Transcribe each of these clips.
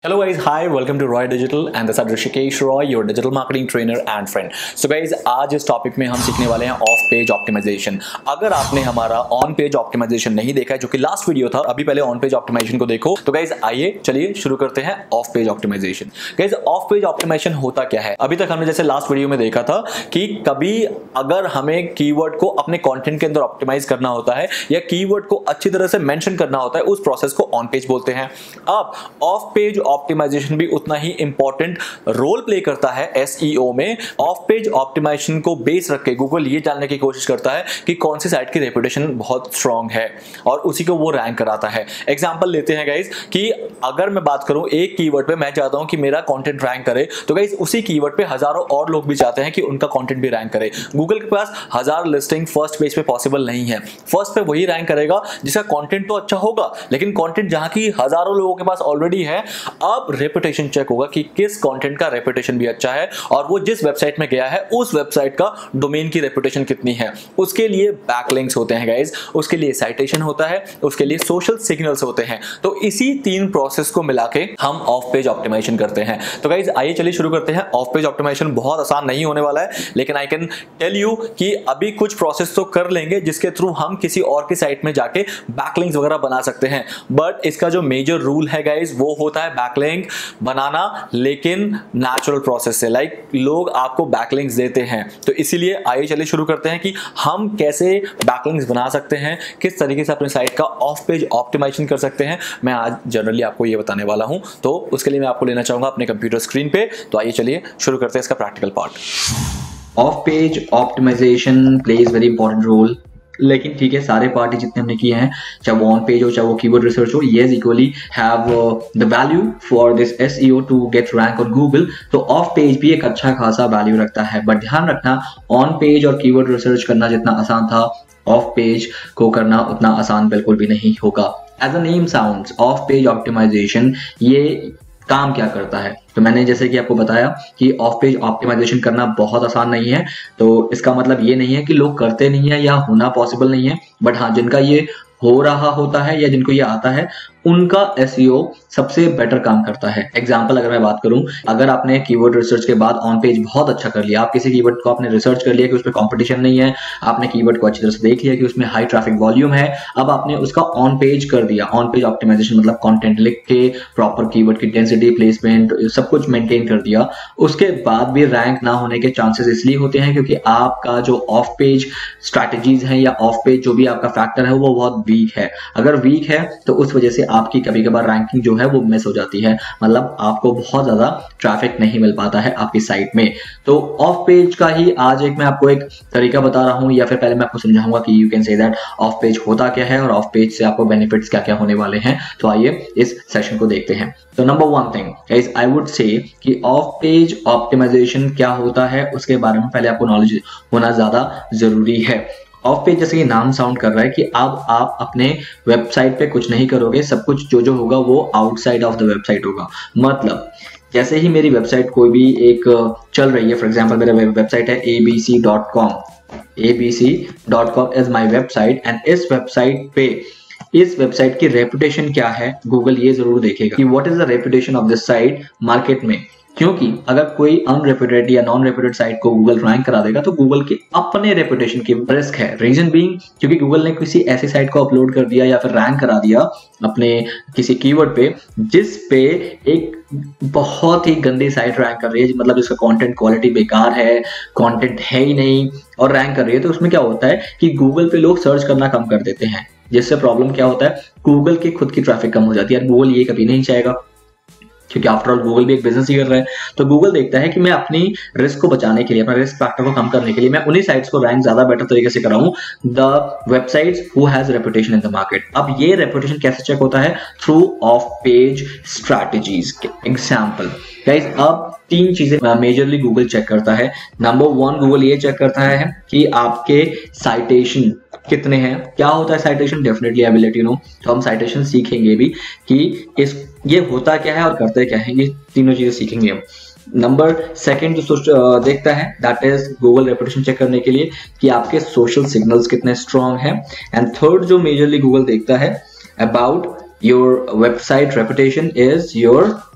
Hello guys, hi, welcome to Roy Digital and this is Rishikesh Roy, your digital marketing trainer and friend. So guys, आज इस topic में हम सीखने वाले हैं ऑफ पेज ऑप्टिमाइजेशन। अगर आपने हमारा ऑन पेज ऑप्टिमाइजेशन नहीं देखा है, जो कि लास्ट वीडियो था, अभी पहले ऑन पेज ऑप्टिमाइजेशन को देखो। तो गाइज आइए चलिए शुरू करते हैं off page optimization. Guys off page optimization होता क्या है? अभी तक हमने जैसे लास्ट वीडियो में देखा था कि कभी अगर हमें कीवर्ड को अपने कंटेंट के अंदर ऑप्टिमाइज करना होता है या कीवर्ड को अच्छी तरह से मेंशन करना होता है, उस प्रोसेस को ऑन पेज बोलते हैं। अब ऑफ पेज ऑप्टिमाइजेशन भी उतना ही इंपॉर्टेंट रोल प्ले करता है एसईओ में। ऑफ पेज ऑप्टिमाइजेशन को बेस रख के गूगल ये जानने की कोशिश करता है कि कौन सी साइट की रेपुटेशन बहुत स्ट्रांग है और उसी को वो रैंक कराता है। एग्जांपल लेते हैं गाइज कि अगर मैं बात करूं एक कीवर्ड पे, मैं चाहता हूं कि मेरा कंटेंट रैंक करे, तो गाइज उसी कीवर्ड पे हजारों और लोग भी चाहते हैं कि उनका कंटेंट भी रैंक करे। गूगल के पास 1000 लिस्टिंग फर्स्ट पेज पे पॉसिबल नहीं है। फर्स्ट पे वही रैंक करेगा जिसका कंटेंट तो अच्छा होगा, लेकिन कंटेंट जहां की हजारों लोगों के पास ऑलरेडी है, अब रेपुटेशन चेक होगा कि किस कंटेंट का रेपुटेशन भी अच्छा है और वो जिस वेबसाइट में गया है उस वेबसाइट का डोमेन की रेपुटेशन कितनी है। उसके लिए बैकलिंक्स होते हैं गाइज, उसके लिए साइटेशन होता है, उसके लिए सोशल सिग्नल्स होते हैं। तो इसी तीन प्रोसेस को मिला के हम ऑफ पेज ऑप्टिमाइजेशन करते हैं। तो गाइज आइए चलिए शुरू करते हैं। ऑफ पेज ऑप्टिमाइजेशन बहुत आसान नहीं होने वाला है, लेकिन आई कैन टेल यू कि अभी कुछ प्रोसेस तो कर लेंगे जिसके थ्रू हम किसी और की साइट में जाके बैकलिंक्स वगैरह बना सकते हैं। बट इसका जो मेजर रूल है गाइज वो होता है बैकलिंक बनाना, लेकिन नेचुरल प्रोसेस से। लाइक लोग आपको बैकलिंक्स देते हैं, तो इसीलिए आइए चलिए शुरू करते हैं कि हम कैसे बैकलिंक्स बना सकते हैं, किस तरीके से अपने साइट का ऑफ पेज ऑप्टिमाइजेशन कर सकते हैं। मैं आज जनरली आपको ये बताने वाला हूं, तो उसके लिए मैं आपको लेना चाहूंगा अपने कंप्यूटर स्क्रीन पे। तो आइए चलिए शुरू करते हैं इसका practical part. Off page optimization plays very important role, लेकिन ठीक है, सारे पार्टी जितने हमने किए हैं, चाहे वो ऑन पेज हो चाहे वो कीवर्ड रिसर्च हो, yes equally have the value for this SEO to get rank on Google. तो ऑफ पेज भी एक अच्छा खासा वैल्यू रखता है, बट ध्यान रखना ऑन पेज और कीवर्ड रिसर्च करना जितना आसान था, ऑफ पेज को करना उतना आसान बिल्कुल भी नहीं होगा। As a name sounds, off page optimization ये काम क्या करता है? तो मैंने जैसे कि आपको बताया कि ऑफ पेज ऑप्टिमाइजेशन करना बहुत आसान नहीं है। तो इसका मतलब ये नहीं है कि लोग करते नहीं है या होना पॉसिबल नहीं है, बट हाँ, जिनका ये हो रहा होता है या जिनको ये आता है, उनका एसईओ सबसे बेटर काम करता है। एग्जांपल अगर मैं बात करूं, अगर आपने कीवर्ड रिसर्च के बाद ऑन पेज बहुत अच्छा कर लिया, आप किसी कीवर्ड को आपने रिसर्च कर लिया कि उसमें कंपटीशन नहीं है, आपने कीवर्ड को अच्छी तरह से देख लिया कि उसमें हाई ट्रैफिक वॉल्यूम है, अब आपने उसका ऑन पेज कर दिया। ऑन पेज ऑप्टिमाइजेशन मतलब कंटेंट लिख के प्रॉपर कीवर्ड की डेंसिटी, प्लेसमेंट सब कुछ मेंटेन कर दिया, उसके बाद भी रैंक ना होने के चांसेस इसलिए होते हैं क्योंकि आपका जो ऑफ पेज स्ट्रैटेजीज है या ऑफ पेज जो भी आपका फैक्टर है वो बहुत वीक है। अगर वीक है तो उस वजह से आपकी कभी कभार रैंकिंग जो है वो मिस हो जाती है, मतलब आपको बहुत ज्यादा ट्रैफिक नहीं मिल पाता है आपकी साइट में। तो ऑफ पेज का ही आज मैं आपको एक तरीका बता रहा हूं, या फिर पहले मैं आपको समझाऊंगा कि you can say that off page होता क्या है और ऑफ पेज से आपको बेनिफिट्स क्या क्या होने वाले हैं। तो आइए इस सेशन को देखते हैं। तो number one thing guys, I would say कि ऑफ पेज ऑप्टिमाइजेशन क्या होता है उसके बारे में पहले आपको नॉलेज होना ज्यादा जरूरी है। ऑफ पेज जैसे कि नाम साउंड कर रहा है कि अब आप अपने वेबसाइट पे कुछ नहीं करोगे, सब कुछ जो होगा वो आउटसाइड ऑफ द वेबसाइट होगा। मतलब जैसे ही मेरी वेबसाइट कोई भी एक चल रही है, फॉर एग्जांपल मेरा वेबसाइट है abc.com, abc.com is my website, and इस वेबसाइट पे इस वेबसाइट की रेपुटेशन क्या है, गूगल ये जरूर देखेगा कि what is the reputation of this site market में। क्योंकि अगर कोई अनरेप्यूटेड या नॉन रेप्यूटेड साइट को गूगल रैंक करा देगा तो गूगल के अपने रेपुटेशन की रिस्क है। रीजन बीइंग क्योंकि गूगल ने किसी ऐसी साइट को अपलोड कर दिया या फिर रैंक करा दिया अपने किसी कीवर्ड पे जिस पे एक बहुत ही गंदी साइट रैंक कर रही है, मतलब जिसका कंटेंट क्वालिटी बेकार है, कंटेंट है ही नहीं और रैंक कर रही है। तो उसमें क्या होता है कि गूगल पे लोग सर्च करना कम कर देते हैं, जिससे प्रॉब्लम क्या होता है, गूगल की खुद की ट्रैफिक कम हो जाती है। गूगल ये कभी नहीं चाहेगा क्योंकि आफ्टर ऑल गूगल भी एक बिजनेस ही कर रहा है। तो गूगल देखता है कि मैं अपनी रिस्क को बचाने के लिए, अपना रिस्क फैक्टर को कम करने के लिए मैं उन्हीं साइट्स को रैंक ज्यादा बेटर तरीके से कराऊं, the websites who has reputation in the market. अब ये रेपुटेशन कैसे चेक होता है? Through off page strategies. Example guys, अब तीन चीजें मेजरली गूगल चेक करता है। नंबर वन, गूगल ये चेक करता है कि आपके साइटेशन कितने हैं। क्या होता है citation? Definitely I will let you know. तो हम साइटेशन सीखेंगे भी कि ये होता क्या है और करते क्या है, ये तीनों चीजें सीखेंगे हम। नंबर सेकंड जो देखता है that is Google reputation check करने के लिए कि आपके सोशल सिग्नल्स कितने स्ट्रांग हैं। एंड थर्ड जो मेजरली गूगल देखता है about your website reputation is your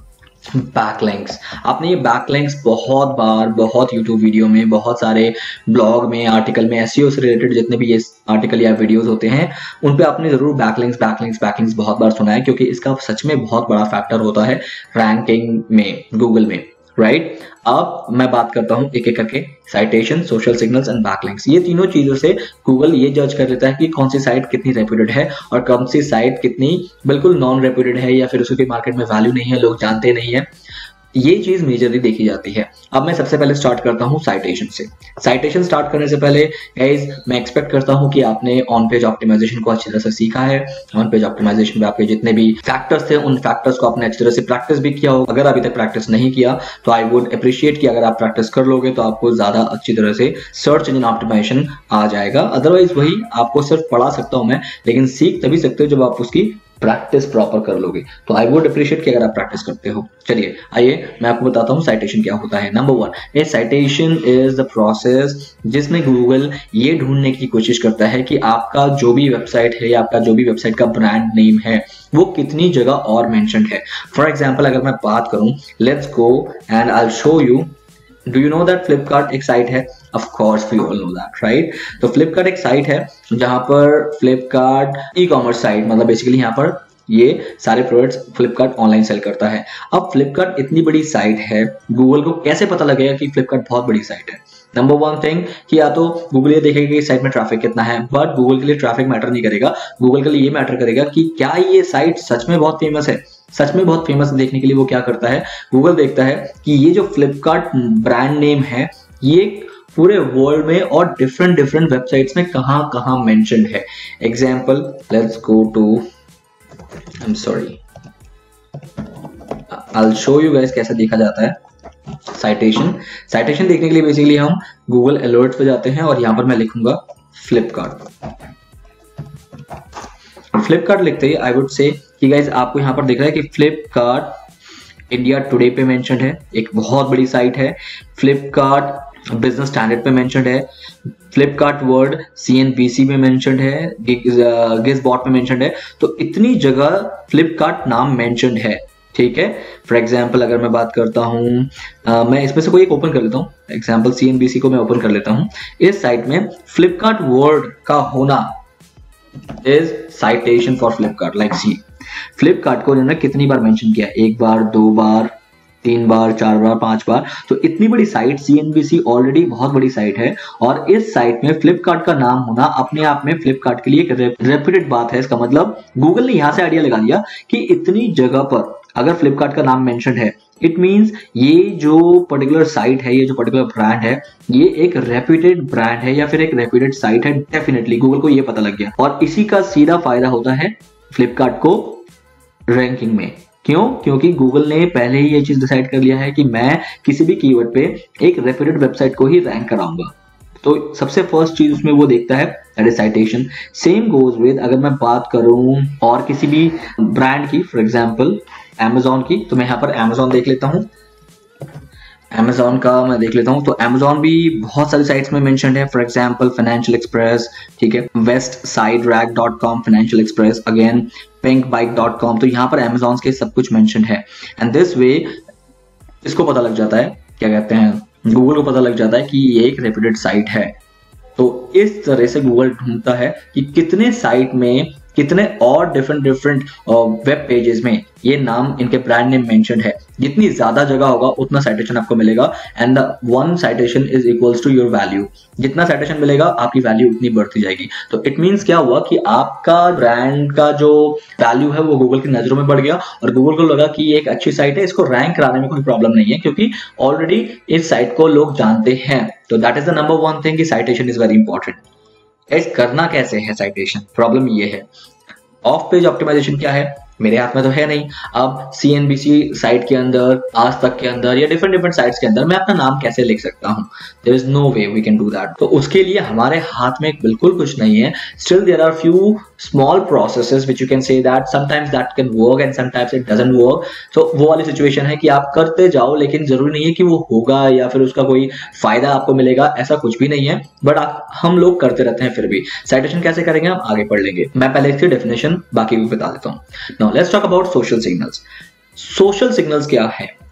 backlinks, आपने ये बैकलिंक्स बहुत बार, बहुत यूट्यूब वीडियो में, बहुत सारे ब्लॉग में, आर्टिकल में, एसईओ से रिलेटेड जितने भी ये आर्टिकल या वीडियोस होते हैं उन पे आपने जरूर बैकलिंक्स बहुत बार सुना है, क्योंकि इसका सच में बहुत बड़ा फैक्टर होता है रैंकिंग में, गूगल में, राइट। अब मैं बात करता हूं एक एक करके, citation, social signals and backlinks. ये तीनों चीजों से गूगल ये जज कर लेता है कि कौन सी साइट कितनी रेप्यूटेड है और कौन सी साइट कितनी बिल्कुल नॉन रेप्यूटेड है, या फिर उसकी मार्केट में वैल्यू नहीं है, लोग जानते नहीं है। ये चीज मेजरली देखी जाती है। अब मैं सबसे पहले स्टार्ट करता हूं साइटेशन से। साइटेशन स्टार्ट करने से पहले गाइस मैं एक्सपेक्ट करता हूं कि आपने ऑन पेज ऑप्टिमाइजेशन को अच्छी तरह से सीखा है। ऑन पेज ऑप्टिमाइजेशन में आपके जितने भी फैक्टर्स थे उन फैक्टर्स को आपने अच्छी तरह से प्रैक्टिस भी किया हो। अगर अभी तक प्रैक्टिस नहीं किया तो आई वुड अप्रिशिएट कि अगर आप प्रैक्टिस कर लोगे तो आपको ज्यादा अच्छी तरह से सर्च इंजन ऑप्टिमाइजेशन आ जाएगा। अदरवाइज वही आपको सिर्फ पढ़ा सकता हूं मैं, लेकिन सीख तभी सकते हो जब आप उसकी प्रैक्टिस प्रॉपर कर लोगे। तो आई वुड अप्रिशिएट कि अगर आप प्रैक्टिस करते हो। चलिए आइए मैं आपको बताता हूँ साइटेशन क्या होता है। Number 1, a citation is the process जिसमें गूगल ये ढूंढने की कोशिश करता है कि आपका जो भी वेबसाइट है या आपका जो भी वेबसाइट का ब्रांड नेम है वो कितनी जगह और मेंशन्ड है। फॉर एग्जाम्पल अगर मैं बात करूं, let's go and I will show you. Do you know that Flipkart एक साइट है? Of course we all know that, right. तो फ्लिपकार्ट एक साइट है जहां पर फ्लिपकार्ट ई कॉमर्स साइट, मतलब बेसिकली यहाँ पर ये सारे प्रोडक्ट्स फ्लिपकार्ट ऑनलाइन सेल करता है। अब फ्लिपकार्ट इतनी बड़ी साइट है, गूगल को कैसे पता लगेगा कि फ्लिपकार्ट बहुत बड़ी साइट है? नंबर 1 थिंग कि या तो गूगल ये देखेगा कि इस साइट में ट्रैफिक कितना है, बट गूगल के लिए ट्रैफिक मैटर नहीं करेगा। गूगल के लिए ये मैटर करेगा कि क्या ये साइट सच में बहुत फेमस है। सच में बहुत फेमस देखने के लिए वो क्या करता है, गूगल देखता है कि ये जो फ्लिपकार्ट ब्रांड नेम है ये पूरे वर्ल्ड में और डिफरेंट वेबसाइट्स में कहां कहां मेंशन्ड है। Example, let's go to, I am sorry, I will show you guys कैसे देखा जाता है साइटेशन देखने के लिए बेसिकली हम गूगल अलर्ट्स पे जाते हैं और यहां पर मैं लिखूंगा फ्लिपकार्ट लिखते ही आई वुड से कि गाइस आपको यहां पर दिख रहा है कि फ्लिपकार्ट इंडिया टुडे पे मेंशन्ड है, एक बहुत बड़ी साइट है। फ्लिपकार्ट बिजनेस स्टैंडर्ड पे मेंशन्ड है। फ्लिपकार्ट वर्ल्ड CNBC में मेंशन्ड है, गिजबॉट में मेंशन्ड है। तो इतनी जगह फ्लिपकार्ट नाम मेंशन्ड है, ठीक है। फॉर एग्जाम्पल अगर मैं बात करता हूं, मैं इसमें से कोई एक ओपन कर लेता हूं। एग्जाम्पल CNBC को मैं ओपन कर लेता हूं। इस साइट में फ्लिपकार्ट वर्ल्ड का होना is citation for Flipkart. Like see, Flipkart को इन्होंने कितनी बार मेंशन किया? 1 बार, 2 बार, 3 बार, 4 बार, 5 बार। तो इतनी बड़ी साइट CNBC ऑलरेडी बहुत बड़ी साइट है और इस साइट में फ्लिपकार्ट का नाम होना अपने आप में फ्लिपकार्ट के लिए एक रेप्यूटेड बात है। इसका मतलब गूगल ने यहां से आइडिया लगा दिया कि इतनी जगह पर अगर फ्लिपकार्ट का नाम मेंशन है, इट मींस ये जो पर्टिकुलर साइट है, ये जो पर्टिकुलर ब्रांड है, ये एक रेप्यूटेड ब्रांड है या फिर एक रेप्यूटेड साइट है। डेफिनेटली गूगल को ये पता लग गया और इसी का सीधा फायदा होता है फ्लिपकार्ट को रैंकिंग में। क्यों? क्योंकि गूगल ने पहले ही ये चीज डिसाइड कर लिया है कि मैं किसी भी कीवर्ड पे एक रेप्यूटेड वेबसाइट को ही रैंक कराऊंगा। तो सबसे फर्स्ट चीज उसमें वो देखता है, that is citation. Same goes with अगर मैं बात करूं और किसी भी ब्रांड की, फॉर एग्जांपल Amazon की, तो मैं यहाँ पर Amazon देख लेता हूँ। Amazon का मैं देख लेता हूँ तो Amazon भी बहुत सारी साइट्स में मेंशन्ड है। फॉर एग्जांपल फाइनेंशियल एक्सप्रेस, ठीक है, westsiderag.com, financial express, again pinkbike.com। तो यहाँ पर Amazon के सब कुछ मेंशन्ड है एंड दिस वे इसको पता लग जाता है, क्या कहते हैं, गूगल को पता लग जाता है कि ये एक रेप्यूटेड साइट है। तो इस तरह से गूगल ढूंढता है कि कितने साइट में, कितने और डिफरेंट वेब पेजेस में ये नाम, इनके ब्रांड नेम मेंशन्ड है। जितनी ज्यादा जगह होगा उतना साइटेशन आपको मिलेगा and the 1 citation is equals to your value. जितना साइटेशन मिलेगा आपकी वैल्यू उतनी बढ़ती जाएगी। तो इट मींस क्या हुआ कि आपका ब्रांड का जो वैल्यू है वो गूगल की नजरों में बढ़ गया और गूगल को लगा कि ये एक अच्छी साइट है, इसको रैंक कराने में कोई प्रॉब्लम नहीं है क्योंकि ऑलरेडी इस साइट को लोग जानते हैं। तो that is the number 1 thing कि citation is very important. Guys करना कैसे है साइटेशन? प्रॉब्लम ये है, ऑफ पेज ऑप्टिमाइजेशन क्या है मेरे हाथ में तो है नहीं। अब CNBC साइट के अंदर, आज तक के अंदर या डिफरेंट साइट्स के अंदर मैं अपना नाम कैसे लिख सकता हूं? There is no way we can do that. तो उसके लिए हमारे हाथ में बिल्कुल कुछ नहीं है। Still there are few small processes which you can say that sometimes that can work and sometimes it doesn't work. तो वो वाली सिचुएशन है कि आप करते जाओ लेकिन जरूरी नहीं है कि वो होगा या फिर उसका कोई फायदा आपको मिलेगा, ऐसा कुछ भी नहीं है। बट हम लोग करते रहते हैं फिर भी। साइटेशन कैसे करेंगे हम आगे पढ़ लेंगे। मैं पहले इसकी डेफिनेशन बाकी भी बता देता हूँ। Now let's talk about social signals. Social signals क्या है?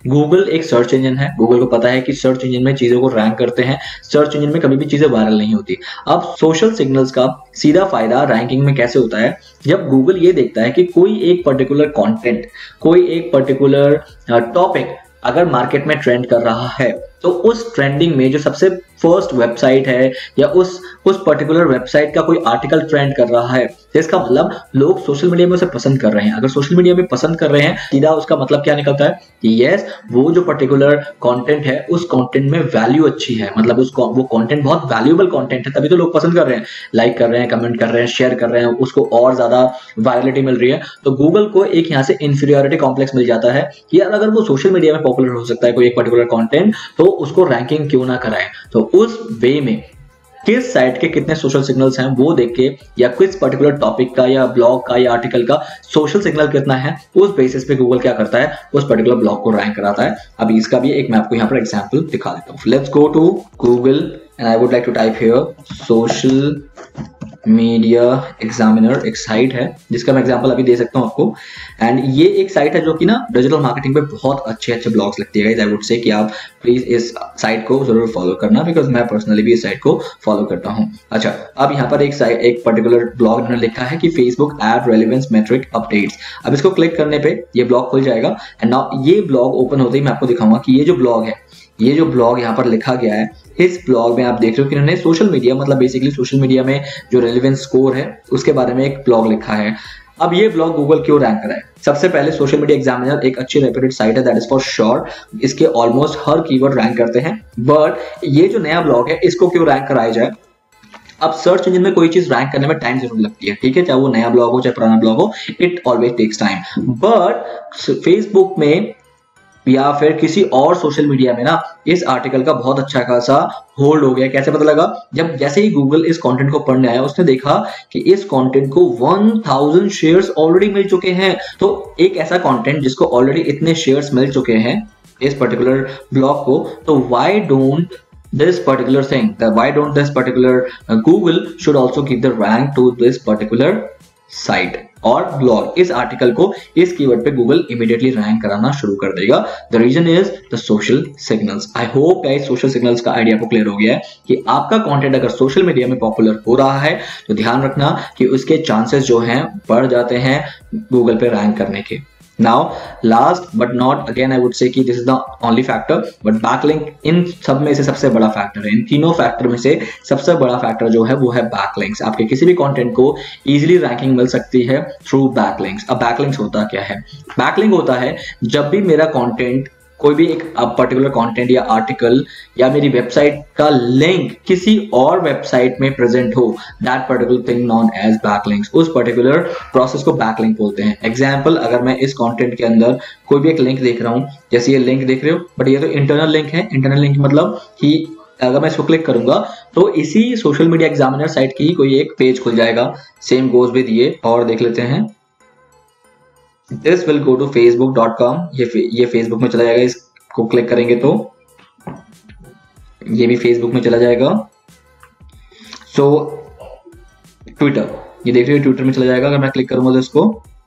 गूगल एक सर्च इंजन है, गूगल को पता है कि सर्च इंजन में चीजों को रैंक करते हैं, सर्च इंजन में कभी भी चीजें वायरल नहीं होती। अब सोशल सिग्नल्स का सीधा फायदा रैंकिंग में कैसे होता है, जब गूगल ये देखता है कि कोई एक पर्टिकुलर कंटेंट, कोई एक पर्टिकुलर टॉपिक अगर मार्केट में ट्रेंड कर रहा है, तो उस ट्रेंडिंग में जो सबसे फर्स्ट वेबसाइट है या उस पर्टिकुलर वेबसाइट का कोई आर्टिकल ट्रेंड कर रहा है, तो इसका मतलब लोग सोशल मीडिया में उसे पसंद कर रहे हैं। अगर सोशल मीडिया में पसंद कर रहे हैं, सीधा उसका मतलब क्या निकलता है कि यस, वो जो पर्टिकुलर कंटेंट है उस कंटेंट में वैल्यू अच्छी है, मतलब वो कंटेंट बहुत वैल्यूएबल कंटेंट है, तभी तो लोग पसंद कर रहे हैं, लाइक कर रहे हैं, कमेंट कर रहे हैं, शेयर कर रहे हैं, उसको और ज्यादा वायरलिटी मिल रही है। तो गूगल को एक यहाँ से इंफीरियरिटी कॉम्प्लेक्स मिल जाता है कि यार अगर वो सोशल मीडिया में पॉपुलर हो सकता है कोई एक पर्टिकुलर कंटेंट, तो उसको रैंकिंग क्यों ना कराए। तो उस वे में किस साइट के कितने सोशल सिग्नल्स हैं वो देख के, या किस पर्टिकुलर टॉपिक का या ब्लॉग का या आर्टिकल का सोशल सिग्नल कितना है, उस बेसिस पे गूगल क्या करता है, उस पर्टिकुलर ब्लॉग को रैंक कराता है। अभी इसका भी एक मैं आपको यहाँ पर एग्जांपल दिखा देता हूँ। Let's go to Google and I would like to type here social media examiner. एक साइट है जिसका मैं एग्जांपल अभी दे सकता हूं आपको, एंड ये एक साइट है जो कि ना डिजिटल मार्केटिंग पे बहुत अच्छे ब्लॉग्स लिखती है। आई वुड से कि आप प्लीज इस साइट को जरूर फॉलो करना, बिकॉज मैं पर्सनली भी इस साइट को फॉलो करता हूं। अच्छा, अब यहाँ पर एक पर्टिकुलर ब्लॉग इन्होंने लिखा है कि Facebook ad relevance metric updates. अब इसको क्लिक करने पे ये ब्लॉग खुल जाएगा, एंड नाउ ये ब्लॉग ओपन होते ही मैं आपको दिखाऊंगा कि ये जो ब्लॉग है, ये जो ब्लॉग यहाँ पर लिखा गया है, इस ब्लॉग में आप देख रहे हो कि इन्होंने सोशल मीडिया, मतलब बेसिकली सोशल मीडिया में जो रेलेवेंस स्कोर है उसके बारे में एक ब्लॉग लिखा है। अब ये ब्लॉग गूगल क्यों रैंक करा है? सबसे पहले सोशल मीडिया एग्जामिनर एक अच्छी रेप्यूटेड साइट है, दैट इज फॉर श्योर। इसके ऑलमोस्ट हर कीवर्ड रैंक करते हैं, बट ये जो नया ब्लॉग है इसको क्यों रैंक कराया जाए? अब सर्च इंजन में कोई चीज रैंक करने में टाइम जरूर लगती है, ठीक है, चाहे वो नया ब्लॉग हो चाहे पुराना ब्लॉग हो, it always takes time. But Facebook में या फिर किसी और सोशल मीडिया में ना इस आर्टिकल का बहुत अच्छा खासा होल्ड हो गया। कैसे पता लगा? जब जैसे ही गूगल इस कंटेंट को पढ़ने आया, उसने देखा कि इस कंटेंट को 1000 शेयर्स ऑलरेडी मिल चुके हैं। तो एक ऐसा कंटेंट जिसको ऑलरेडी इतने शेयर्स मिल चुके हैं इस पर्टिकुलर ब्लॉग को, तो why don't this particular thing, why don't this particular Google should also give the rank to this particular site और ब्लॉग। इस आर्टिकल को इस कीवर्ड पे गूगल इमीडिएटली रैंक कराना शुरू कर देगा। The reason is the social signals. I hope guys social signals का आइडिया आपको क्लियर हो गया है कि आपका कंटेंट अगर सोशल मीडिया में पॉपुलर हो रहा है तो ध्यान रखना कि उसके चांसेस जो हैं बढ़ जाते हैं गूगल पे रैंक करने के। Now, last but not again, I would say कि this is the only factor, but backlink इन सब में से सबसे बड़ा फैक्टर है। इन तीनों फैक्टर में से सबसे बड़ा फैक्टर जो है वो है बैकलिंक्स। आपके किसी भी कंटेंट को इजीली रैंकिंग मिल सकती है थ्रू बैकलिंक्स। अब बैकलिंक्स होता क्या है? बैकलिंक होता है जब भी मेरा कंटेंट, कोई भी एक पर्टिकुलर कंटेंट या आर्टिकल या मेरी वेबसाइट का लिंक किसी और वेबसाइट में प्रेजेंट हो, that particular thing known as backlinks. उस पर्टिकुलर प्रोसेस को बैकलिंक बोलते हैं। एग्जांपल, अगर मैं इस कंटेंट के अंदर कोई भी एक लिंक देख रहा हूं, जैसे ये लिंक देख रहे हो, बट ये तो इंटरनल लिंक है। इंटरनल लिंक मतलब कि अगर मैं इसको क्लिक करूंगा तो इसी सोशल मीडिया एग्जामिनर साइट की कोई एक पेज खुल जाएगा। सेम गोज विद ये, और देख लेते हैं, This will go to facebook.com। ये फेसबुक में चला जाएगा। इसको क्लिक करेंगे तो ये भी फेसबुक में चला जाएगा। सो ट्विटर, ये देख रहे हो, ट्विटर में चला जाएगा। अगर मैं क्लिक करूंगा तो इसको,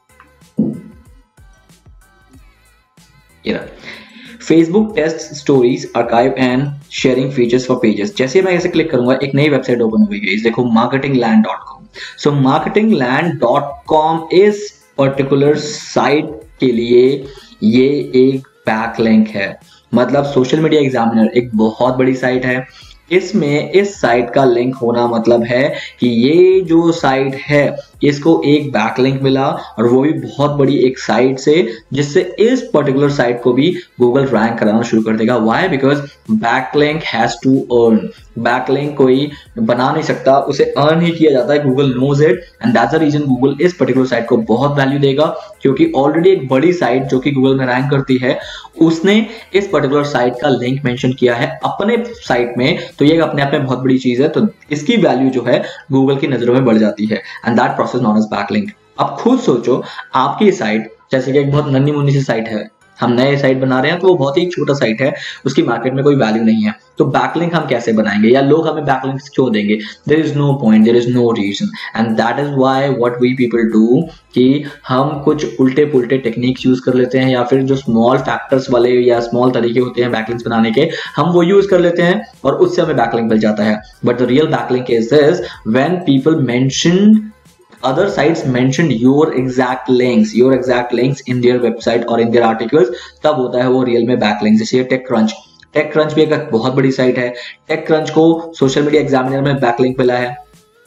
ये रहा, Facebook test stories archive and sharing features for pages. जैसे मैं ऐसे क्लिक करूंगा एक नई वेबसाइट ओपन हो गई। देखो, marketingland.com। सो marketingland.com इस पर्टिकुलर साइट के लिए ये एक बैकलिंक है। मतलब सोशल मीडिया एग्जामिनर एक बहुत बड़ी साइट है, इसमें इस साइट का लिंक होना मतलब है कि ये जो साइट है इसको एक बैकलिंक मिला, और वो भी बहुत बड़ी एक साइट से, जिससे इस पर्टिकुलर साइट को भी गूगल रैंक कराना शुरू कर देगा। Why? Because backlink has to earn. Backlink कोई बना नहीं सकता, उसे अर्न ही किया जाता है। Google knows it, and that's the reason Google इस पर्टिकुलर साइट को बहुत वैल्यू देगा, क्योंकि ऑलरेडी एक बड़ी साइट जो कि गूगल में रैंक करती है, उसने इस पर्टिकुलर साइट का लिंक मेंशन किया है अपने साइट में। तो ये अपने आप में बहुत बड़ी चीज है, तो इसकी वैल्यू जो है गूगल की नजरों में बढ़ जाती है, and that process known as backlink. अब खुद सोचो, आपकी साइट जैसे कि एक बहुत नन्ही मुन्नी सी साइट है, हम नए साइट बना रहे हैं तो वो बहुत ही छोटा साइट है, उसकी मार्केट में कोई वैल्यू नहीं है, तो बैकलिंक हम कैसे बनाएंगे या लोग हमें बैकलिंक्स क्यों देंगे? There is no point, there is no reason, and that is why what we people do कि हम कुछ उल्टे पुल्टे टेक्निक्स यूज कर लेते हैं, या फिर जो स्मॉल फैक्टर्स वाले या स्मॉल तरीके होते हैं बैकलिंक्स बनाने के, हम वो यूज कर लेते हैं और उससे हमें बैकलिंक मिल जाता है। But the real backlink is this, when people mention other sites mentioned your exact links in their website or in their articles, तब होता है वो रियल में बैकलिंक। जैसे टेक क्रंच भी एक बहुत बड़ी साइट है, टेक क्रंच को सोशल मीडिया एग्जामिनर में बैकलिंक मिला है,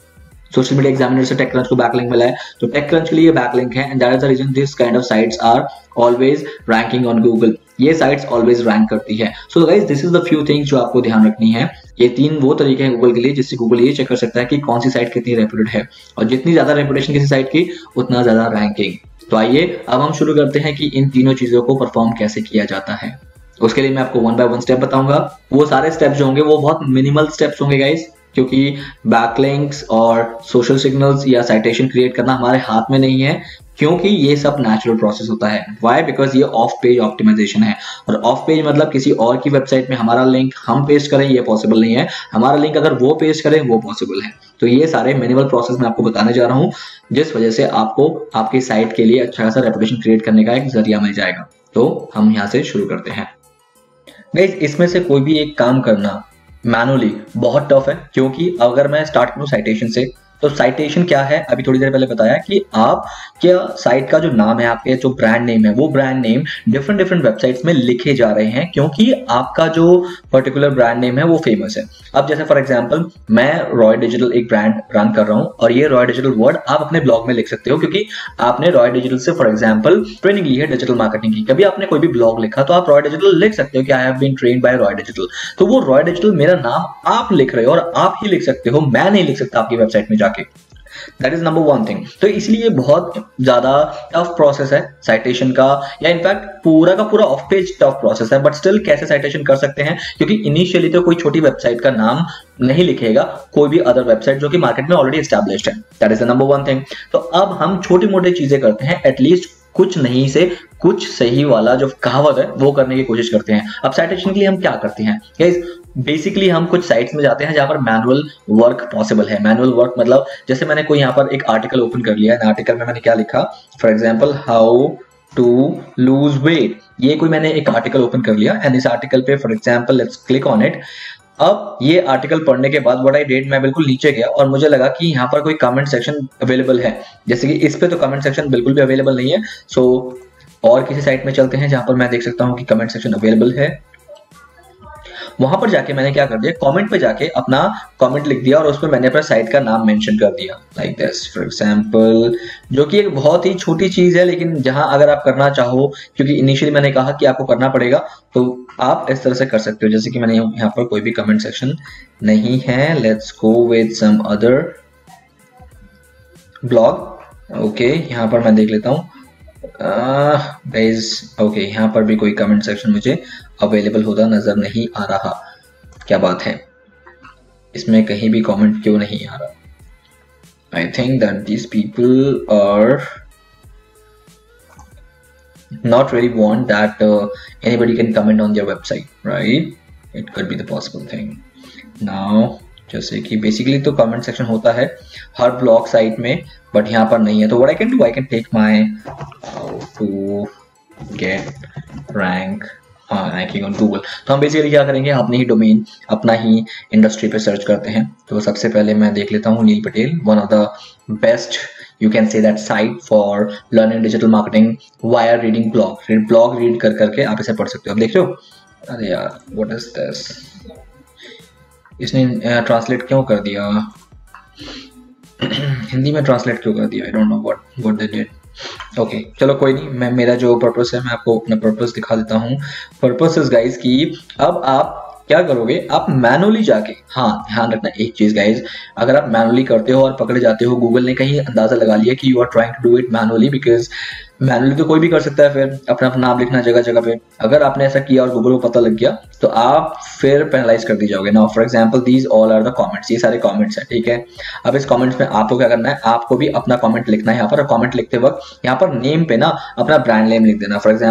सोशल मीडिया एग्जामिनर से टेक क्रंच को बैकलिंक मिला है, तो टेक क्रंच के लिए बैकलिंक है, and that is the reason this kind of sites are always ranking on Google. ये साइट्स ऑलवेज रैंक करती है। So guys, this is the few things जो आपको ध्यान रखनी है। ये 3 वो तरीके हैं गूगल के लिए जिससे गूगल ये चेक कर सकता है कि कौन सी साइट कितनी रेप्यूटेड है, और जितनी ज्यादा रेप्यूटेशन किसी साइट की उतना ज्यादा रैंकिंग। तो आइए अब हम शुरू करते हैं कि इन तीनों चीजों को परफॉर्म कैसे किया जाता है। उसके लिए मैं आपको 1 बाय 1 स्टेप बताऊंगा। वो सारे स्टेप्स जो होंगे वो बहुत मिनिमल स्टेप्स होंगे गाइस, क्योंकि बैकलिंक्स और सोशल सिग्नल्स या साइटेशन क्रिएट करना हमारे हाथ में नहीं है, क्योंकि ये सब नेचुरल प्रोसेस होता है। व्हाई? बिकॉज ये ऑफ पेज ऑप्टिमाइजेशन है, और ऑफ पेज मतलब किसी और की वेबसाइट में हमारा लिंक हम पेस्ट करें ये पॉसिबल नहीं है, हमारा लिंक अगर वो पेस्ट करें वो पॉसिबल है। तो ये सारे मिनिमल प्रोसेस मैं आपको बताने जा रहा हूँ, जिस वजह से आपको आपकी साइट के लिए अच्छा खासा रेपुटेशन क्रिएट करने का एक जरिया मिल जाएगा। तो हम यहाँ से शुरू करते हैं। गाइस, इसमें से कोई भी एक काम करना मैनुअली बहुत टफ है, क्योंकि अगर मैं स्टार्ट करूं साइटेशन से, तो साइटेशन क्या है अभी थोड़ी देर पहले बताया कि आप क्या साइट का जो नाम है, आपके जो ब्रांड नेम है, वो ब्रांड नेम डिफरेंट वेबसाइट्स में लिखे जा रहे हैं, क्योंकि आपका जो पर्टिकुलर ब्रांड नेम है वो फेमस है। अब जैसे फॉर एग्जांपल मैं रॉय डिजिटल एक ब्रांड रन कर रहा हूं, और ये रॉय डिजिटल वर्ड आप अपने ब्लॉग में लिख सकते हो, क्योंकि आपने रॉय डिजिटल से फॉर एग्जांपल ट्रेनिंग ली है डिजिटल मार्केटिंग की। कभी आपने कोई भी ब्लॉग लिखा तो आप रॉय डिजिटल लिख सकते हो कि I have been trained by Roy digital. तो वो रॉय डिजिटल मेरा नाम आप लिख रहे हो, और आप ही लिख सकते हो, मैं नहीं लिख सकता आपकी वेबसाइट में जाके। That is number 1 thing. तो इसलिए बहुत ज्यादा टफ प्रोसेस है साइटेशन का, या इनफैक्ट पूरा का पूरा ऑफ पेज टफ प्रोसेस है। बट स्टिल कैसे साइटेशन कर सकते हैं, क्योंकि इनिशियली तो कोई छोटी वेबसाइट का नाम नहीं लिखेगा कोई भी अदर वेबसाइट जो कि मार्केट में ऑलरेडी एस्टैब्लिश्ड है। That is the number 1 thing. तो अब हम छोटी मोटी चीजें करते हैं, एटलीस्ट कुछ नहीं से कुछ सही वाला जो कहावत है वो करने की कोशिश करते हैं। अब साइटेशन के लिए हम क्या करते हैं गाइस? बेसिकली हम कुछ साइट्स में जाते हैं जहां पर मैनुअल वर्क पॉसिबल है। मैनुअल वर्क मतलब जैसे मैंने कोई यहाँ पर एक आर्टिकल ओपन कर लिया है, आर्टिकल में मैंने क्या लिखा, for example how to lose weight, ये कोई मैंने एक आर्टिकल ओपन कर लिया, एंड इस आर्टिकल पे for example let's click on it. अब ये आर्टिकल पढ़ने के बाद व्हाट आई डिड, मैं बिल्कुल नीचे गया और मुझे लगा कि यहाँ पर कोई कमेंट सेक्शन अवेलेबल है, जैसे कि इस पे तो कमेंट सेक्शन बिल्कुल भी अवेलेबल नहीं है। सो और किसी साइट में चलते हैं जहां पर मैं देख सकता हूँ कि कमेंट सेक्शन अवेलेबल है। वहां पर जाके मैंने क्या कर दिया, कमेंट पे जाके अपना कमेंट लिख दिया, और उसमें मैंने अपना साइट का नाम मेंशन कर दिया, लाइक दिस फॉर एग्जांपल, जो कि एक बहुत ही छोटी चीज है, लेकिन जहां अगर आप करना चाहो, क्योंकि इनिशियली मैंने कहा कि आपको करना पड़ेगा, तो आप इस तरह से कर सकते हो। जैसे कि मैंने यहाँ पर कोई भी कमेंट सेक्शन नहीं है, let's go with some other blog. Okay, यहाँ पर मैं देख लेता हूँ गाइस। ओके, यहाँ पर भी कोई कमेंट सेक्शन मुझे अवेलेबल होता नजर नहीं आ रहा। क्या बात है, इसमें कहीं भी कमेंट क्यों नहीं आ रहा? I think that these people are not really want that anybody can comment on their website, right? It could be the possible thing. Now जैसे कि बेसिकली तो कमेंट सेक्शन होता है हर ब्लॉग साइट में, बट यहाँ पर नहीं है। तो what I can do, I can take my how to get rank ranking on Google. तो हम बेसिकली क्या करेंगे, अपने ही डोमेन, अपना ही इंडस्ट्री पे सर्च करते हैं। तो सबसे पहले मैं देख लेता हूँ Neil Patel, one of the best you can say that site for learning digital marketing via reading blog read कर करके आप इसे पढ़ सकते हो। अब देख रहे हो, अरे यार what is this, इसने ट्रांसलेट क्यों कर दिया हिंदी में ट्रांसलेट क्यों कर दिया, I don't know what they did. Okay, चलो कोई नहीं, मैं मेरा जो पर्पस है मैं आपको अपना पर्पस दिखा देता हूँ। पर्पस इज गाइज की अब आप क्या करोगे, आप मैनुअली जाके, हाँ ध्यान रखना एक चीज गाइज, अगर आप मैनुअली करते हो और पकड़े जाते हो, गूगल ने कहीं अंदाजा लगा लिया कि you are trying to do it manually, because manually तो कोई भी कर सकता है फिर अपना अपना नाम लिखना जगह जगह पे। अगर आपने ऐसा किया और गूगल को पता लग गया तो आप फिर पेनलाइज कर दी जाओगे। Now for example these all are the comments, ये सारे कमेंट्स हैं, ठीक है। अब इस कमेंट्स में आपको क्या करना है, आपको भी अपना कमेंट लिखना है यहाँ पर। कमेंट लिखते वक्त यहाँ पर नेम पे ना अपना ब्रांड नेम लिख देना। For example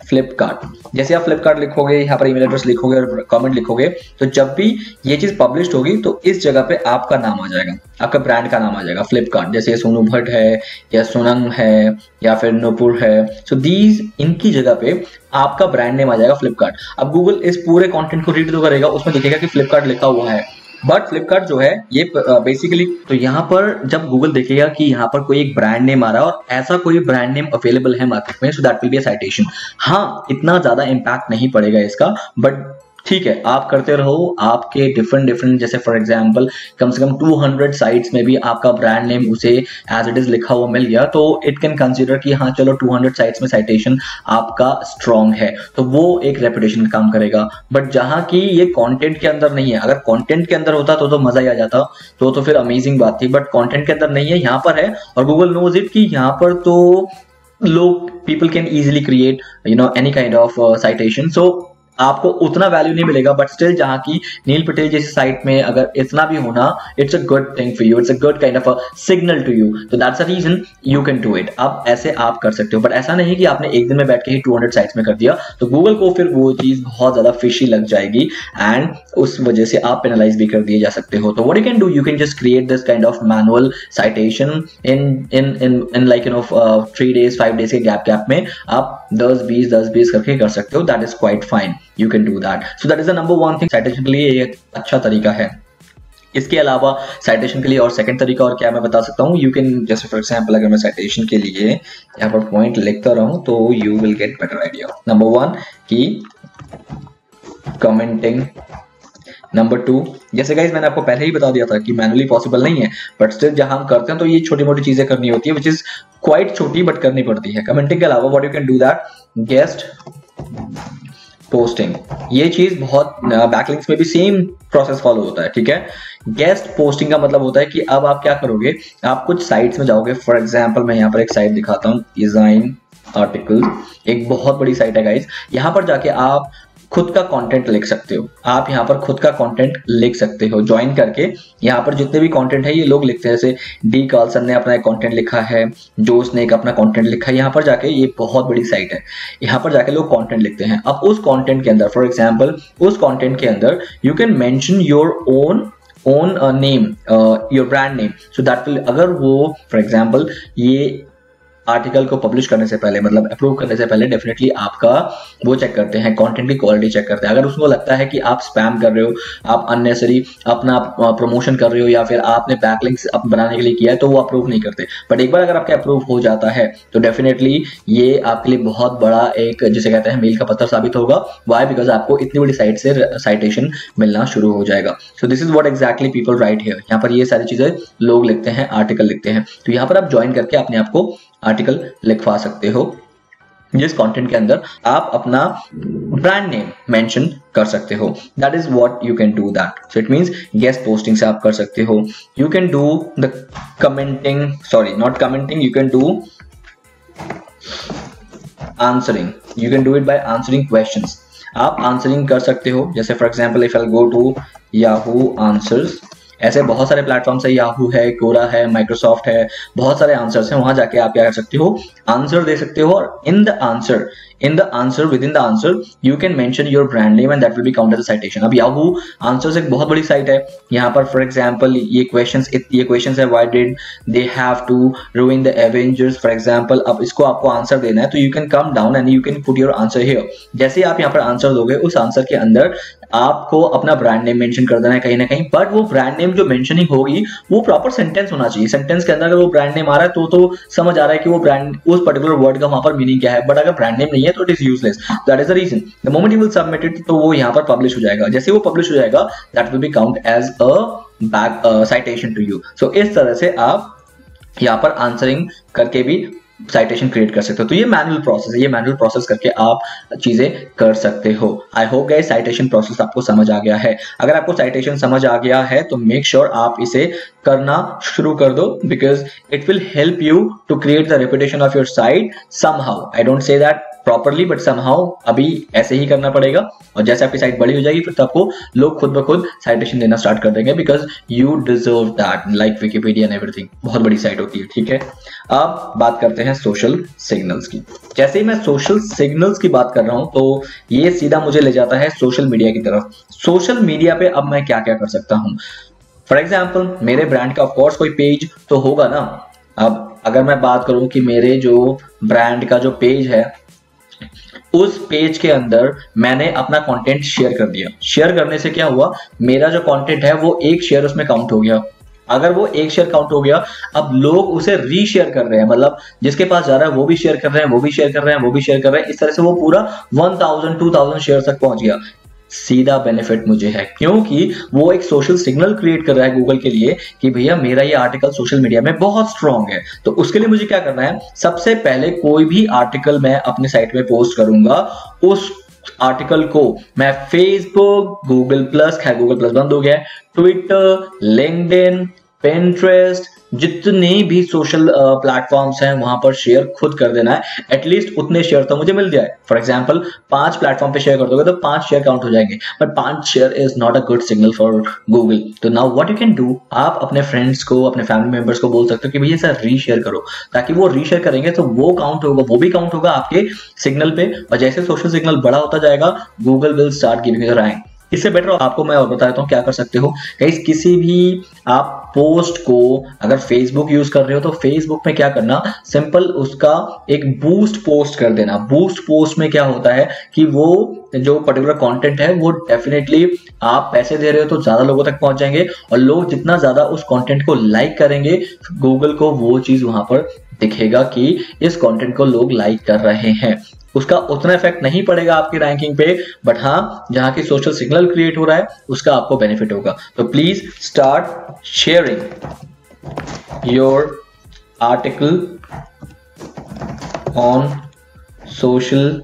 Flipkart. जैसे आप फ्लिपकार्ट लिखोगे, यहाँ पर ईमेल एड्रेस लिखोगे और कमेंट लिखोगे, तो जब भी ये चीज पब्लिश होगी तो इस जगह पे आपका नाम आ जाएगा, आपका ब्रांड का नाम आ जाएगा फ्लिपकार्ट। जैसे सोनू भट्ट है या सोनम है या फिर नूपुर है, सो दीज इनकी जगह पे आपका ब्रांड नेम आ जाएगा फ्लिपकार्ट। अब गूगल इस पूरे कंटेंट को रीड तो करेगा, उसमें दिखेगा कि फ्लिपकार्ट लिखा हुआ है, बट फ्लिपकार्ट जो है ये बेसिकली, तो यहाँ पर जब गूगल देखेगा कि यहाँ पर कोई एक ब्रांड नेम आ रहा है और ऐसा कोई ब्रांड नेम अवेलेबल है मार्केट में, so that will be a citation. हाँ, इतना ज्यादा इम्पैक्ट नहीं पड़ेगा इसका, बट ठीक है, आप करते रहो। आपके डिफरेंट जैसे फॉर एग्जांपल कम से कम 200 साइट्स में भी आपका ब्रांड नेम उसे एज इट इज लिखा हुआ मिल गया, तो इट कैन कंसीडर कि हाँ चलो 200 साइट्स में साइटेशन आपका स्ट्रॉन्ग है, तो वो एक रेपुटेशन का काम करेगा। बट जहां की ये कंटेंट के अंदर नहीं है, अगर कंटेंट के अंदर होता तो मजा ही आ जाता, तो फिर अमेजिंग बात थी, बट कंटेंट के अंदर नहीं है, यहाँ पर है और गूगल नोज इट कि यहाँ पर तो लोग people can easily create any kind of citation. So आपको उतना वैल्यू नहीं मिलेगा, बट स्टिल जहां की नील पटेल जैसी साइट में अगर इतना भी होना, it's a good thing for you, it's a good kind of a signal to you, तो that's a reason you can do it. अब ऐसे आप कर सकते हो, बट ऐसा नहीं कि आपने एक दिन में बैठ के ही 200 साइट्स में कर दिया, तो गूगल को फिर वो चीज बहुत ज्यादा फिशी लग जाएगी एंड उस वजह से आप पेनलाइज भी कर दिए जा सकते हो। तो what you can do, you can just create this kind of manual citation in like 3 days 5 days के गैप में आप 10-20 करके कर सकते हो, that is quite fine, you can do that. So that is the number one thing, citation के लिए एक अच्छा तरीका है। इसके अलावा citation के लिए और सेकंड तरीका और क्या मैं बता सकता हूँ, you can जैसे फॉर एग्जांपल अगर मैं citation के लिए यहाँ पर पॉइंट लिखता रहूं तो you will get better idea। Number 1 कि कमेंटिंग, नंबर 2 जैसे गाइस मैंने आपको पहले ही बता दिया था कि मैनुअली पॉसिबल नहीं है, बट स्टिल जहां हम करते हैं तो ये छोटी मोटी चीजें करनी होती है, विच इज क्वाइट छोटी बट करनी पड़ती है। कमेंटिंग के अलावा what you can do that, guest posting, ये चीज बहुत बैकलिंक्स में भी सेम प्रोसेस फॉलो होता है, ठीक है। गेस्ट पोस्टिंग का मतलब होता है कि अब आप क्या करोगे, आप कुछ साइट्स में जाओगे, फॉर एग्जांपल मैं यहाँ पर एक साइट दिखाता हूँ, डिजाइन आर्टिकल, एक बहुत बड़ी साइट है गाइस। यहाँ पर जाके आप खुद का कंटेंट लिख सकते हो, आप यहाँ पर खुद का कंटेंट लिख सकते हो ज्वाइन करके। यहाँ पर जितने भी कंटेंट है ये लोग लिखते हैं, जैसे डी कार्लसन ने अपना एक कंटेंट लिखा है, जोस ने एक अपना कंटेंट लिखा है। यहाँ पर जाके, ये बहुत बड़ी साइट है, यहाँ पर जाके लोग कंटेंट लिखते हैं। अब उस कंटेंट के अंदर, फॉर एग्जांपल उस कंटेंट के अंदर you can mention your own name, your brand name, so that will, अगर वो फॉर एग्जांपल ये आर्टिकल को पब्लिश करने से पहले, मतलब अप्रूव करने से पहले, डेफिनेटली आपका वो चेक करते हैं, कंटेंट की क्वालिटी चेक करते हैं। अगर उसको लगता है कि आप स्पैम कर रहे हो, आप अननेसेसरी अपना प्रमोशन कर रहे हो, या फिर आपने बैकलिंक्स बनाने के लिए किया है, तो वो अप्रूव नहीं करते। बट एक बार अगर आपका अप्रूव हो जाता है तो डेफिनेटली ये आपके लिए बहुत बड़ा एक, जिसे कहते हैं मील का पत्थर साबित होगा। वाई? बिकॉज आपको इतनी बड़ी साइट से साइटेशन मिलना शुरू हो जाएगा। So this is what exactly people write here. यहाँ पर ये सारी चीजें लोग लिखते हैं, आर्टिकल लिखते हैं, तो यहाँ पर आप ज्वाइन करके अपने आप को आर्टिकल लिखवा सकते हो, जिस कंटेंट के अंदर आप अपना ब्रांड नेम मेंशन कर सकते हो। That is what you can do that. So it means guest posting से आप कर सकते हो। You can do the commenting, sorry not commenting, you can do answering, you can do it by answering questions. आप answering कर सकते हो, जैसे for example if I go to Yahoo answers, ऐसे बहुत सारे प्लेटफॉर्म्स है, याहू है, कोरा है, माइक्रोसॉफ्ट है, बहुत सारे आंसर्स हैं। वहां जाके आप क्या कर सकते हो, आंसर दे सकते हो, और in the answer with in the answer you can mention your brand name and that will be counted as citation. अब याहू आंसर्स एक बहुत बड़ी साइट है, यहाँ पर फॉर एग्जांपल ये क्वेश्चंस है, why did they have to ruin the Avengers, for example. अब इसको आपको आंसर देना है, तो you can come down and you can put your answer here. जैसे आप यहाँ पर आंसर दोगे, उस आंसर के अंदर आपको अपना ब्रांड नेम मेंशन कर देना है कहीं ना कहीं, बट वो ब्रांड नेम जो मेंशनिंग होगी वो प्रॉपर सेंटेंस होना चाहिए। सेंटेंस के अंदर अगर वो ब्रांड नेम आ रहा है तो समझ आ रहा है कि वो ब्रांड, उस पर्टिकुलर वर्ड का वहां पर मीनिंग क्या है, बट अगर ब्रांड नेम नहीं है तो it is useless. That is the reason the moment you will submit it, तो वो यहाँ पर पब्लिश हो जाएगा। जैसे वो पब्लिश हो जाएगा, that will be count as a back citation to you. So इस तरह से आप यहाँ पर आंसरिंग करके भी साइटेशन क्रिएट कर सकते हो। तो ये मैनुअल प्रोसेस है, ये मैनुअल प्रोसेस करके आप चीजें कर सकते हो। I hope guys citation process आपको समझ आ गया है। अगर आपको साइटेशन समझ आ गया है तो मेक श्योर आप इसे करना शुरू कर दो, because it will help you to create the reputation of your site somehow. I don't say that properly, but somehow अभी ऐसे ही करना पड़ेगा। और जैसे आपकी साइट बड़ी हो जाएगी फिर तो आपको लोग खुद ब खुद साइटेशन देना स्टार्ट कर देंगे, because you deserve that, like Wikipedia and everything. बहुत बड़ी साइट होती है, ठीक है। अब बात करते हैं सोशल सिग्नल्स की। जैसे ही मैं सोशल सिग्नल्स की बात कर रहा हूं तो ये सीधा मुझे ले जाता है सोशल मीडिया की तरफ। सोशल मीडिया पे अब मैं क्या क्या कर सकता हूं? फॉर एग्जाम्पल मेरे ब्रांड का ऑफकोर्स कोई पेज तो होगा ना। अब अगर मैं बात करूं कि मेरे जो ब्रांड का जो पेज है उस पेज के अंदर मैंने अपना कंटेंट शेयर कर दिया। शेयर करने से क्या हुआ, मेरा जो कंटेंट है वो एक शेयर उसमें काउंट हो गया। अगर वो एक शेयर काउंट हो गया, अब लोग उसे रीशेयर कर रहे हैं, मतलब जिसके पास जा रहा है वो भी शेयर कर रहे हैं, वो भी शेयर कर रहे हैं, वो भी शेयर कर रहे हैं। इस तरह से वो पूरा 1000 2000 शेयर तक पहुंच गया। सीधा बेनिफिट मुझे है, क्योंकि वो एक सोशल सिग्नल क्रिएट कर रहा है गूगल के लिए कि भैया मेरा ये आर्टिकल सोशल मीडिया में बहुत स्ट्रांग है। तो उसके लिए मुझे क्या करना है, सबसे पहले कोई भी आर्टिकल मैं अपने साइट में पोस्ट करूंगा, उस आर्टिकल को मैं फेसबुक, गूगल प्लस, खैर गूगल प्लस बंद हो गया, ट्विटर, लिंक्डइन, पिंटरेस्ट, जितने भी सोशल प्लेटफॉर्म्स हैं वहां पर शेयर खुद कर देना है। एटलीस्ट उतने शेयर तो मुझे मिल जाए। फॉर एग्जांपल 5 प्लेटफॉर्म पे शेयर कर दोगे तो 5 शेयर काउंट हो जाएंगे, but 5 share is not a good signal for Google. तो now what you can do, आप अपने फ्रेंड्स को, अपने फैमिली मेंबर्स को बोल सकते हो कि भैया सर रीशेयर करो, ताकि वो रीशेयर करेंगे तो वो काउंट होगा, वो भी काउंट होगा आपके सिग्नल पे। और जैसे सोशल सिग्नल बड़ा होता जाएगा Google will start giving the rank. इससे बेटर आपको मैं और बता देता हूँ क्या कर सकते हो गाइस। किसी भी आप पोस्ट को अगर फेसबुक यूज कर रहे हो तो फेसबुक में क्या करना, सिंपल उसका एक बूस्ट पोस्ट कर देना। बूस्ट पोस्ट में क्या होता है कि वो जो पर्टिकुलर कंटेंट है वो डेफिनेटली आप पैसे दे रहे हो तो ज्यादा लोगों तक पहुंच जाएंगे, और लोग जितना ज्यादा उस कंटेंट को लाइक करेंगे गूगल को वो चीज वहां पर दिखेगा कि इस कंटेंट को लोग लाइक कर रहे हैं। उसका उतना इफेक्ट नहीं पड़ेगा आपकी रैंकिंग पे, बट हाँ जहां की सोशल सिग्नल क्रिएट हो रहा है उसका आपको बेनिफिट होगा। तो please start sharing your article on social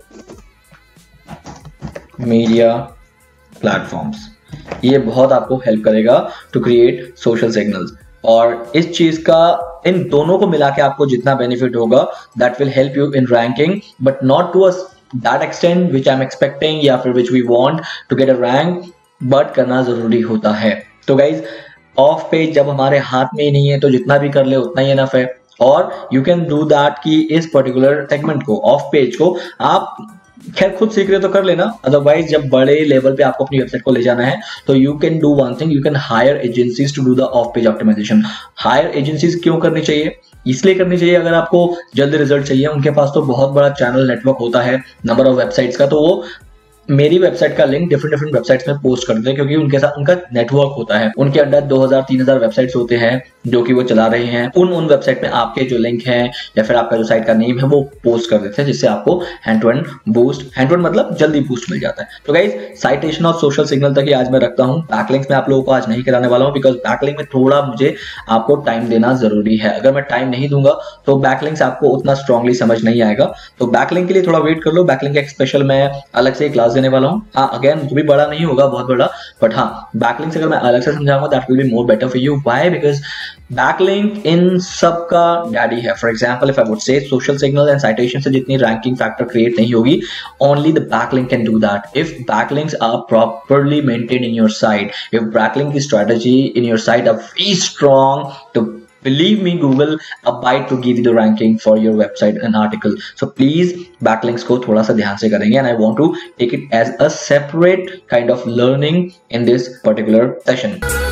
media platforms. ये बहुत आपको हेल्प करेगा टू क्रिएट सोशल सिग्नल्स। और इस चीज का, इन दोनों को मिला के आपको जितना बेनिफिट होगा that will help you in ranking, but not to that extent which I am expecting या फिर which we want to get a rank, but करना जरूरी होता है। तो गाइज ऑफ पेज जब हमारे हाथ में ही नहीं है तो जितना भी कर ले उतना ही इनफ है। और यू कैन डू दैट कि इस पर्टिकुलर सेगमेंट को, ऑफ पेज को आप खैर खुद सीख रहे तो कर लेना, अदरवाइज जब बड़े लेवल पे आपको अपनी वेबसाइट को ले जाना है तो you can do one thing, you can hire agencies to do the off page optimisation. Hire agencies क्यों करनी चाहिए? इसलिए करनी चाहिए अगर आपको जल्दी रिजल्ट चाहिए। उनके पास तो बहुत बड़ा चैनल नेटवर्क होता है नंबर ऑफ वेबसाइट्स का, तो वो मेरी वेबसाइट का लिंक डिफरेंट वेबसाइट्स में पोस्ट कर देते हैं, क्योंकि उनके साथ उनका नेटवर्क होता है। उनके अंडर 2000-3000 वेबसाइट्स होते हैं जो कि वो चला रहे हैं। उन वेबसाइट में आपके जो लिंक है या फिर आपका जो साइट का नेम है वो पोस्ट कर देते हैं, जिससे आपको hand to hand boost, hand to hand मतलब जल्दी बूस्ट मिल जाता है। तो guys citation of social signal तक ही आज मैं रखता हूँ। बैकलिंक्स में आप लोगों को आज नहीं कराने वाला हूँ, बिकॉज बैकलिंक में थोड़ा मुझे आपको टाइम देना जरूरी है। अगर मैं टाइम नहीं दूंगा तो बैकलिंक्स आपको उतना स्ट्रांगली समझ नहीं आएगा। तो बैकलिंक के लिए थोड़ा वेट कर लो। बैकलिंक का एक स्पेशल मैं अलग से क्लास देने वाला हूँ। हाँ अगेन वो भी बड़ा नहीं होगा बहुत बड़ा, बट हाँ बैकलिंक्स अगर मैं अलग से समझाऊंगा that will be more better for you. Why? Because backlink इन सबका डैडी है। For example if I would say social signal and citation से जितनी रैंकिंग फैक्टर क्रिएट नहीं होगी, only the backlink can do that. If backlinks are properly maintained in your site, if backlink strategy in your site are very strong, तो believe me Google abide to give you the ranking for your website and article. So please backlinks को थोड़ा सा ध्यान से करेंगे, and I want to take it as a separate kind of learning in this particular session.